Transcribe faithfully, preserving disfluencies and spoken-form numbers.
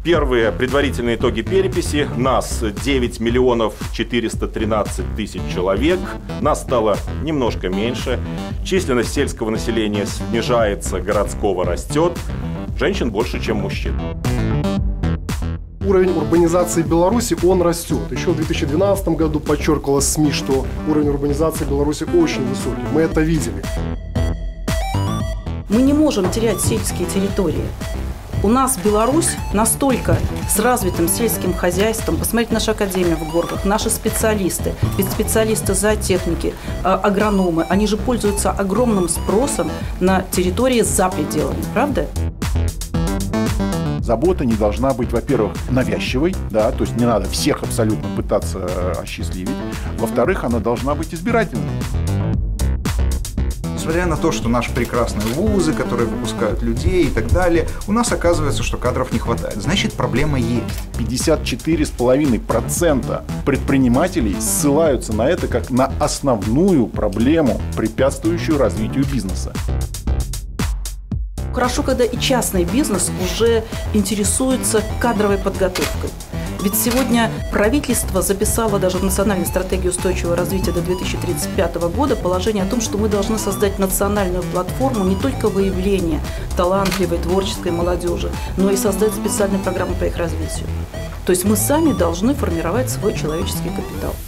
Первые предварительные итоги переписи. Нас девять миллионов четыреста тринадцать тысяч человек. Нас стало немножко меньше. Численность сельского населения снижается, городского растет. Женщин больше, чем мужчин. Уровень урбанизации Беларуси, он растет. Еще в две тысячи двенадцатом году подчеркивалось СМИ, что уровень урбанизации Беларуси очень высокий. Мы это видели. Мы не можем терять сельские территории. У нас Беларусь настолько с развитым сельским хозяйством. Посмотрите, наша академия в Горках, наши специалисты, ведь специалисты зоотехники, агрономы, они же пользуются огромным спросом на территории за пределами, правда? Забота не должна быть, во-первых, навязчивой, да, то есть не надо всех абсолютно пытаться осчастливить. Во-вторых, она должна быть избирательной. Несмотря на то, что наши прекрасные вузы, которые выпускают людей и так далее, у нас оказывается, что кадров не хватает. Значит, проблема есть. пятьдесят четыре и пять десятых процента предпринимателей ссылаются на это как на основную проблему, препятствующую развитию бизнеса. Хорошо, когда и частный бизнес уже интересуется кадровой подготовкой. Ведь сегодня правительство записало даже в Национальной стратегии устойчивого развития до две тысячи тридцать пятого года положение о том, что мы должны создать национальную платформу не только выявления талантливой, творческой молодежи, но и создать специальные программы по их развитию. То есть мы сами должны формировать свой человеческий капитал.